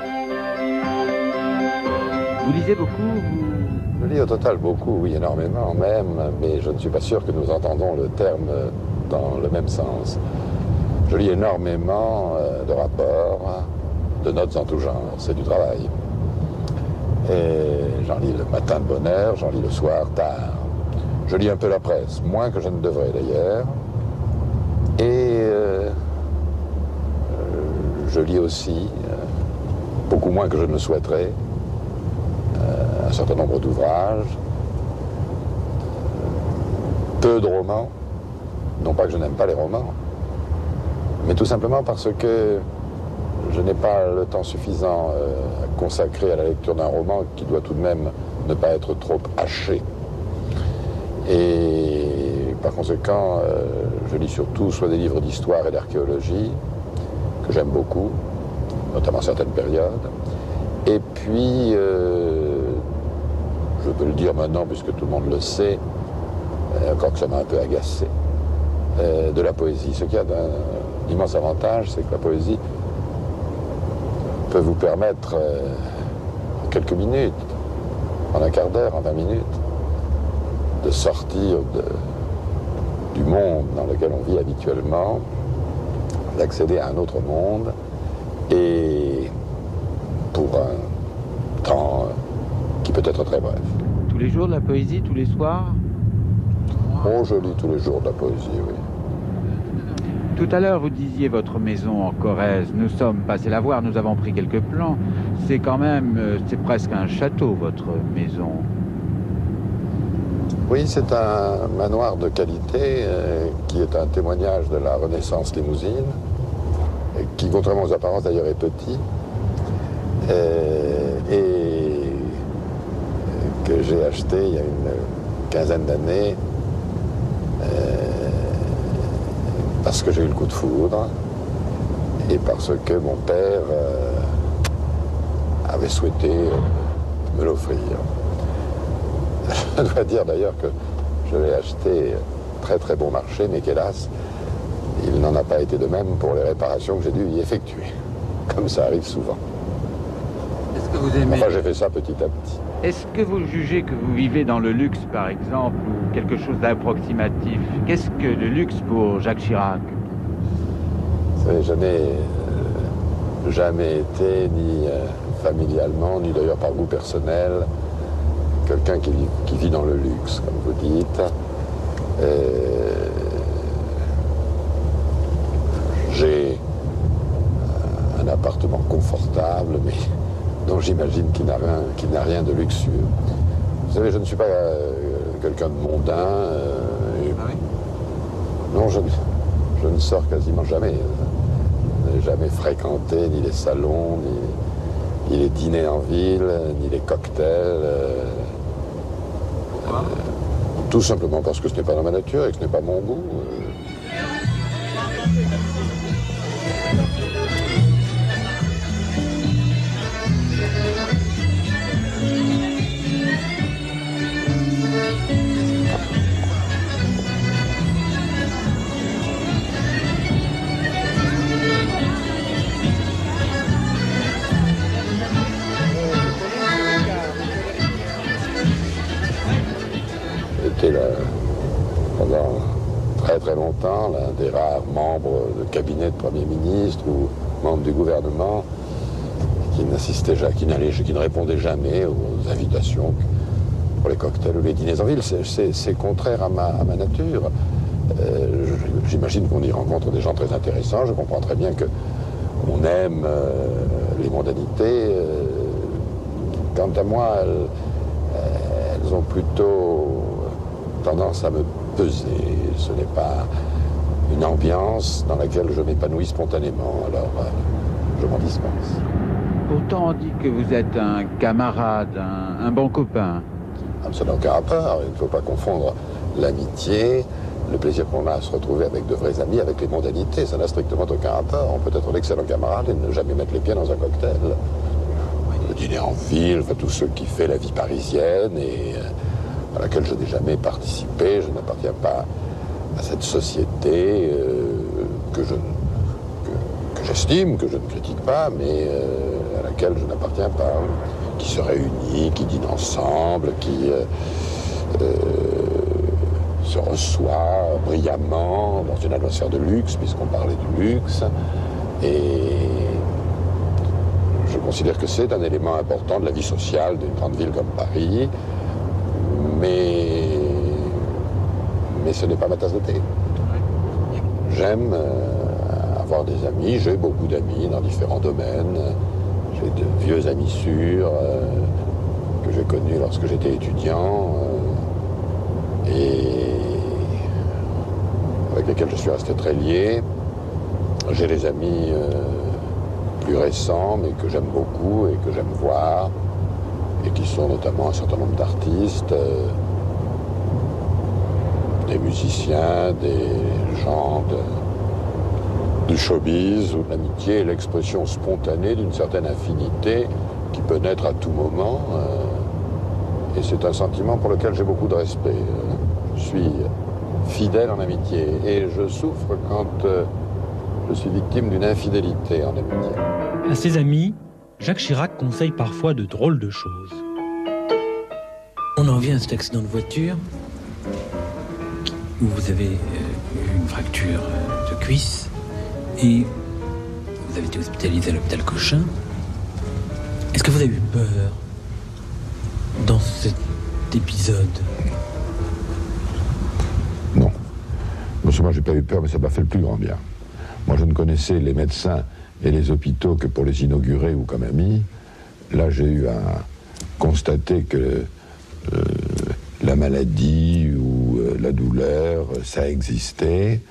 Vous lisez beaucoup Je lis au total beaucoup, oui, énormément même, mais je ne suis pas sûr que nous entendons le terme dans le même sens. Je lis énormément de rapports, de notes en tout genre, c'est du travail. Et j'en lis le matin de bonne heure, j'en lis le soir tard. Je lis un peu la presse, moins que je ne devrais d'ailleurs. Et je lis aussi, beaucoup moins que je ne le souhaiterais, un certain nombre d'ouvrages, peu de romans, non pas que je n'aime pas les romans, mais tout simplement parce que je n'ai pas le temps suffisant à consacrer à la lecture d'un roman qui doit tout de même ne pas être trop haché. Et par conséquent, je lis surtout soit des livres d'histoire et d'archéologie, que j'aime beaucoup, notamment certaines périodes, et puis, je peux le dire maintenant puisque tout le monde le sait, encore que ça m'a un peu agacé, de la poésie. Ce qui a d'un immense avantage, c'est que la poésie peut vous permettre, en quelques minutes, en un quart d'heure, en 20 minutes, de sortir du monde dans lequel on vit habituellement, d'accéder à un autre monde, et pour un temps qui peut être très bref. Tous les jours de la poésie, tous les soirs? Oh, je lis tous les jours de la poésie, oui. Tout à l'heure, vous disiez votre maison en Corrèze. Nous sommes passés la voir, nous avons pris quelques plans. C'est quand même, c'est presque un château, votre maison. Oui, c'est un manoir de qualité qui est un témoignage de la Renaissance limousine, et qui, contrairement aux apparences d'ailleurs, est petit, et que j'ai acheté il y a une quinzaine d'années parce que j'ai eu le coup de foudre et parce que mon père avait souhaité me l'offrir. Je dois dire d'ailleurs que je l'ai acheté très très bon marché, mais qu'hélas, il n'en a pas été de même pour les réparations que j'ai dû y effectuer, comme ça arrive souvent. Est-ce que vous aimez... Enfin, j'ai fait ça petit à petit. Est-ce que vous jugez que vous vivez dans le luxe, par exemple, ou quelque chose d'approximatif? Qu'est-ce que le luxe pour Jacques Chirac? Vous savez, je n'ai jamais été, ni familialement, ni d'ailleurs par goût personnel, quelqu'un qui vit dans le luxe, comme vous dites. J'ai un appartement confortable, mais dont j'imagine qu'il n'a rien de luxueux. Vous savez, je ne suis pas quelqu'un de mondain. Ah oui? Non, je ne sors quasiment jamais. Je n'ai jamais fréquenté ni les salons, ni les dîners en ville, ni les cocktails. Tout simplement parce que ce n'est pas dans ma nature et que ce n'est pas mon goût. été pendant très très longtemps l'un des rares membres de cabinet de Premier ministre ou membre du gouvernement qui n'assistait jamais, qui ne répondait jamais aux invitations pour les cocktails ou les dîners en ville. C'est contraire à ma nature. J'imagine qu'on y rencontre des gens très intéressants. Je comprends très bien qu'on aime les mondanités. Quant à moi, elles ont plutôt tendance à me peser. Ce n'est pas une ambiance dans laquelle je m'épanouis spontanément. Alors, je m'en dispense. Pourtant, on dit que vous êtes un camarade, un bon copain. Ça n'a aucun rapport. Il ne faut pas confondre l'amitié, le plaisir qu'on a à se retrouver avec de vrais amis, avec les mondanités. Ça n'a strictement aucun rapport. On peut être d'excellents camarades et ne jamais mettre les pieds dans un cocktail. Le dîner en ville, enfin, tout ce qui fait la vie parisienne et à laquelle je n'ai jamais participé. Je n'appartiens pas à cette société que j'estime, que je ne critique pas, mais à laquelle je n'appartiens pas, qui se réunit, qui dîne ensemble, qui se reçoit brillamment dans une atmosphère de luxe, puisqu'on parlait du luxe. Et je considère que c'est un élément important de la vie sociale d'une grande ville comme Paris, mais ce n'est pas ma tasse de thé. J'aime avoir des amis, j'ai beaucoup d'amis dans différents domaines. J'ai de vieux amis sûrs que j'ai connus lorsque j'étais étudiant et avec lesquels je suis resté très lié. J'ai des amis plus récents, mais que j'aime beaucoup et que j'aime voir, et qui sont notamment un certain nombre d'artistes, des musiciens, des gens du showbiz, où l'amitié est l'expression spontanée d'une certaine affinité qui peut naître à tout moment. Et c'est un sentiment pour lequel j'ai beaucoup de respect. Je suis fidèle en amitié et je souffre quand je suis victime d'une infidélité en amitié. À ses amis, Jacques Chirac conseille parfois de drôles de choses. On en vient à cet accident de voiture où vous avez eu une fracture de cuisse et vous avez été hospitalisé à l'hôpital Cochin. Est-ce que vous avez eu peur dans cet épisode? Non. Non seulement j'ai pas eu peur, mais ça m'a fait le plus grand bien. Moi, je ne connaissais les médecins et les hôpitaux que pour les inaugurer ou comme amis. Là, j'ai eu à constater que la maladie ou la douleur, ça existait.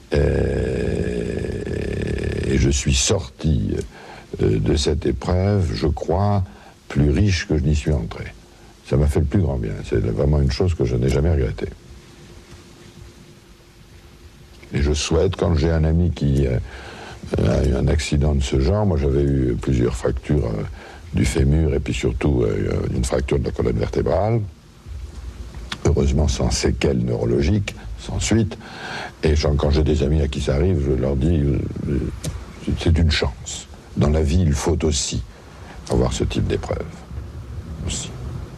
Et je suis sorti de cette épreuve, je crois, plus riche que je n'y suis entré. Ça m'a fait le plus grand bien. C'est vraiment une chose que je n'ai jamais regrettée. Et je souhaite, quand j'ai un ami qui a eu un accident de ce genre, moi j'avais eu plusieurs fractures du fémur et puis surtout une fracture de la colonne vertébrale, heureusement sans séquelles neurologiques, sans suite. Et quand j'ai des amis à qui ça arrive, je leur dis, c'est une chance. Dans la vie, il faut aussi avoir ce type d'épreuve. Aussi.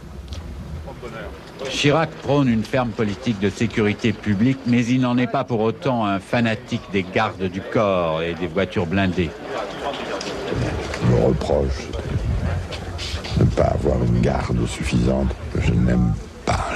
Chirac prône une ferme politique de sécurité publique, mais il n'en est pas pour autant un fanatique des gardes du corps et des voitures blindées. Je me reproche de ne pas avoir une garde suffisante. Je n'aime pas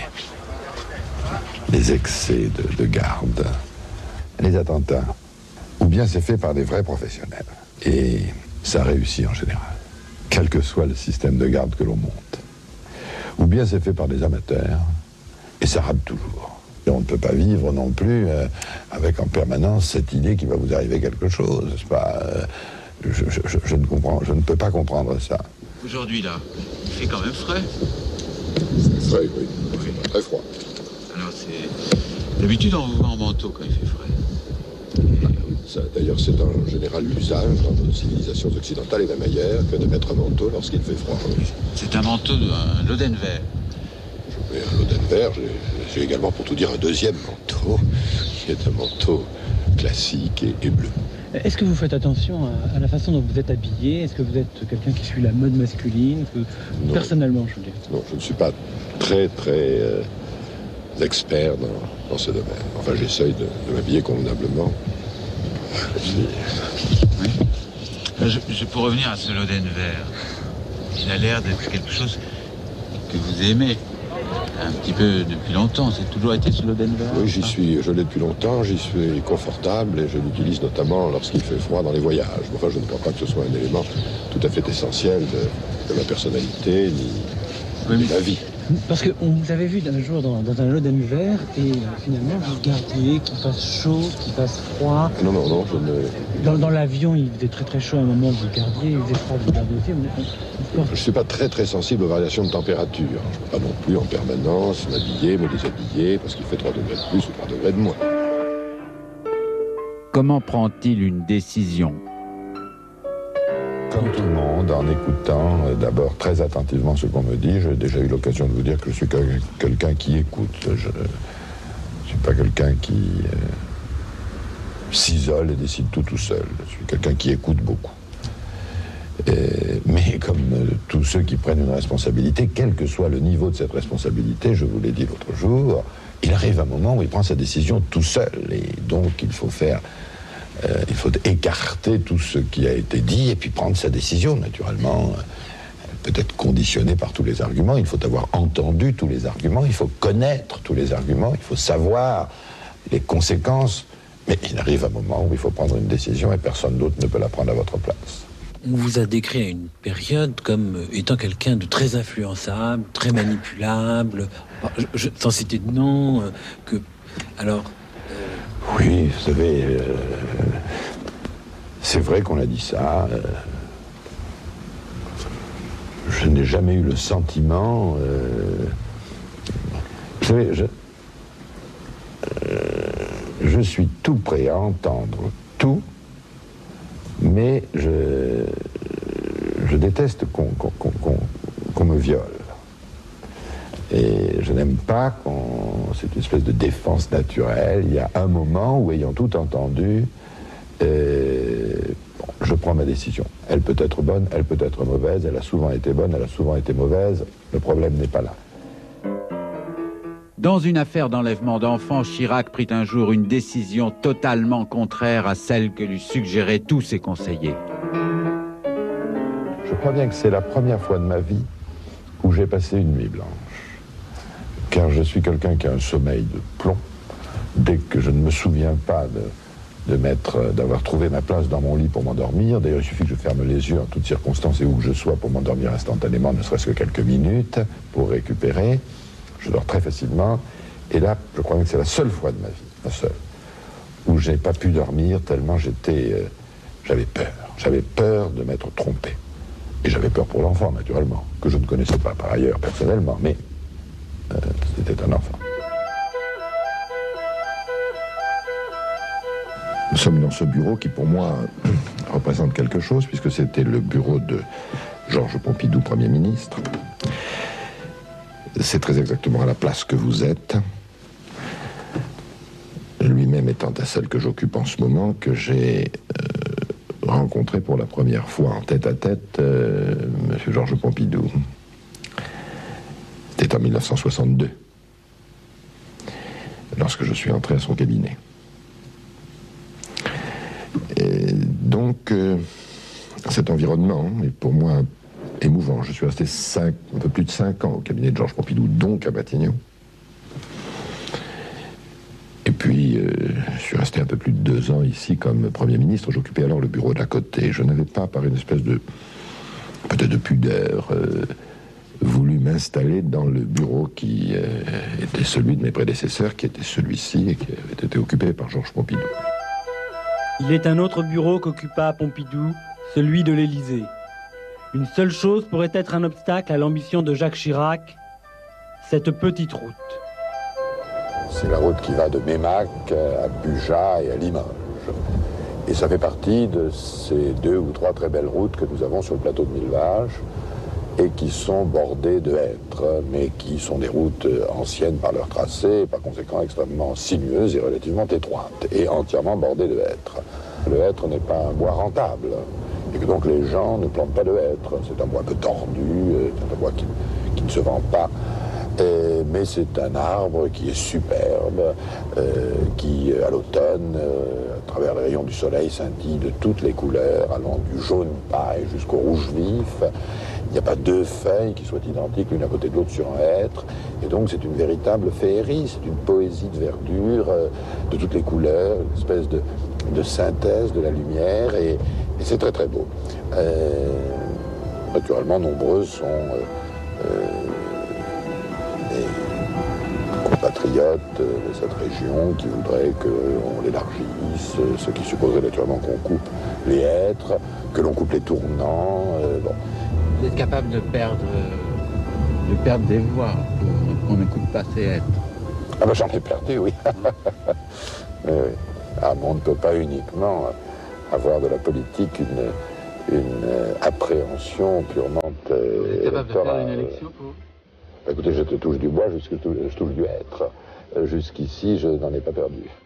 les excès de garde. Les attentats, ou bien c'est fait par des vrais professionnels. Et ça réussit en général, quel que soit le système de garde que l'on monte. Ou bien c'est fait par des amateurs, et ça rate toujours. Et on ne peut pas vivre non plus avec en permanence cette idée qu'il va vous arriver quelque chose. C'est pas, je ne peux pas comprendre ça. Aujourd'hui, là, il fait quand même frais. C'est frais, oui. Très froid. Alors, c'est... D'habitude, on vous voit en manteau quand il fait frais. D'ailleurs, c'est en général l'usage dans nos civilisations occidentales et même ailleurs que de mettre un manteau lorsqu'il fait froid. C'est un manteau, un Lodenver. Mais un Lodenver, j'ai également, pour tout dire, un deuxième manteau, qui est un manteau classique et bleu. Est-ce que vous faites attention à la façon dont vous êtes habillé? Est-ce que vous êtes quelqu'un qui suit la mode masculine? Personnellement, je veux dire. Non, je ne suis pas très experts dans ce domaine. Enfin, j'essaye de m'habiller convenablement. Pour revenir à ce Loden vert, il a l'air d'être quelque chose que vous aimez un petit peu depuis longtemps. C'est toujours été ce Loden vert? Oui, je l'ai depuis longtemps, j'y suis confortable et je l'utilise notamment lorsqu'il fait froid dans les voyages. Enfin, je ne crois pas que ce soit un élément tout à fait essentiel de ma personnalité ni de ma vie. Parce qu'on vous avait vu un jour dans un Loden vert et finalement vous regardiez qu'il fasse chaud, qu'il fasse froid. Non, je ne... Dans l'avion, il faisait très très chaud à un moment, vous regardiez, il faisait froid, vous regardiez aussi. Je ne suis pas très sensible aux variations de température. Je ne peux pas non plus en permanence m'habiller, me déshabiller, parce qu'il fait 3 degrés de plus ou 3 degrés de moins. Comment prend-il une décision? Comme tout le monde, en écoutant d'abord très attentivement ce qu'on me dit. J'ai déjà eu l'occasion de vous dire que je suis quelqu'un qui écoute. Je ne suis pas quelqu'un qui s'isole et décide tout seul. Je suis quelqu'un qui écoute beaucoup. Mais comme tous ceux qui prennent une responsabilité, quel que soit le niveau de cette responsabilité, je vous l'ai dit l'autre jour, il arrive un moment où il prend sa décision tout seul. Et donc il faut écarter tout ce qui a été dit et puis prendre sa décision, naturellement. Peut-être conditionné par tous les arguments. Il faut avoir entendu tous les arguments, il faut connaître tous les arguments, il faut savoir les conséquences. Mais il arrive un moment où il faut prendre une décision et personne d'autre ne peut la prendre à votre place. On vous a décrit à une période comme étant quelqu'un de très influençable, très manipulable, sans citer de nom, alors... Oui, vous savez, c'est vrai qu'on a dit ça. Je n'ai jamais eu le sentiment... vous savez, je suis tout prêt à entendre tout, mais je déteste qu'on me viole. Et je n'aime pas cette espèce de défense naturelle. Il y a un moment où, ayant tout entendu, je prends ma décision. Elle peut être bonne, elle peut être mauvaise, elle a souvent été bonne, elle a souvent été mauvaise. Le problème n'est pas là. Dans une affaire d'enlèvement d'enfants, Chirac prit un jour une décision totalement contraire à celle que lui suggéraient tous ses conseillers. Je crois bien que c'est la première fois de ma vie où j'ai passé une nuit blanche. Car je suis quelqu'un qui a un sommeil de plomb. Dès que je ne me souviens pas d'avoir trouvé ma place dans mon lit pour m'endormir, d'ailleurs il suffit que je ferme les yeux en toutes circonstances et où que je sois pour m'endormir instantanément, ne serait-ce que quelques minutes, pour récupérer. Je dors très facilement. Et là, je crois que c'est la seule fois de ma vie, la seule, où j'ai pas pu dormir tellement j'avais peur. J'avais peur de m'être trompé. Et j'avais peur pour l'enfant, naturellement, que je ne connaissais pas par ailleurs personnellement, mais c'était un enfant. Nous sommes dans ce bureau qui, pour moi, représente quelque chose, puisque c'était le bureau de Georges Pompidou, Premier ministre. C'est très exactement à la place que vous êtes, lui-même étant à celle que j'occupe en ce moment, que j'ai rencontré pour la première fois en tête-à-tête M. Georges Pompidou. C'était en 1962, lorsque je suis entré à son cabinet. Et donc, cet environnement est pour moi émouvant. Je suis resté un peu plus de 5 ans au cabinet de Georges Pompidou, donc à Matignon. Et puis, je suis resté un peu plus de 2 ans ici comme Premier ministre. J'occupais alors le bureau d'à côté. Je n'avais pas, par une espèce de, peut-être de pudeur, voulu m'installer dans le bureau qui était celui de mes prédécesseurs, qui était celui-ci et qui avait été occupé par Georges Pompidou. Il est un autre bureau qu'occupa Pompidou, celui de l'Élysée. Une seule chose pourrait être un obstacle à l'ambition de Jacques Chirac, cette petite route. C'est la route qui va de Meymac à Bugeat et à Limoges. Et ça fait partie de ces 2 ou 3 très belles routes que nous avons sur le plateau de Millevaches et qui sont bordées de hêtres, mais qui sont des routes anciennes par leur tracé, et par conséquent extrêmement sinueuses et relativement étroites, et entièrement bordées de hêtres. Le hêtre n'est pas un bois rentable, et que donc les gens ne plantent pas de hêtres. C'est un bois un peu tordu, c'est un bois qui ne se vend pas Mais c'est un arbre qui est superbe, qui, à l'automne, à travers les rayons du soleil, scintille de toutes les couleurs, allant du jaune paille jusqu'au rouge vif. Il n'y a pas deux feuilles qui soient identiques l'une à côté de l'autre sur un hêtre. Et donc c'est une véritable féerie, c'est une poésie de verdure, de toutes les couleurs, une espèce de synthèse de la lumière, et c'est très très beau. Naturellement, nombreux sont les compatriotes de cette région qui voudraient qu'on l'élargisse, ce qui supposerait naturellement qu'on coupe les hêtres, que l'on coupe les tournants. Bon. Vous êtes capable de perdre des voix pour qu'on ne coupe pas ces hêtres? Ah ben j'en ai perdu, oui. Oui. Ah, mais on ne peut pas uniquement avoir de la politique une appréhension purement Vous êtes capable de faire une élection pour... Écoutez, je te touche du bois, je touche du hêtre. Jusqu'ici, je n'en ai pas perdu.